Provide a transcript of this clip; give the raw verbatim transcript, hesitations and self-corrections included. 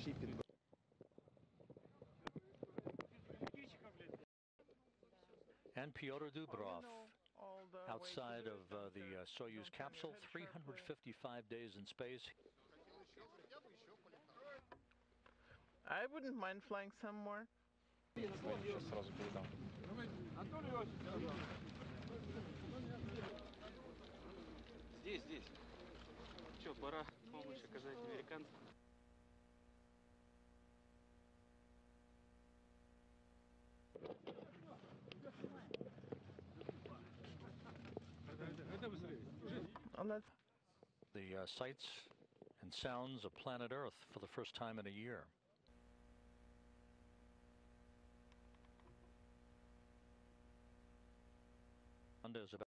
And Pyotr Dubrov, all the outside way to of uh, the uh, Soyuz capsule, three hundred fifty-five days in space. I wouldn't mind flying some more. Здесь, здесь. Че, пора помощь оказать американцам. The uh, sights and sounds of planet Earth for the first time in a year. Is about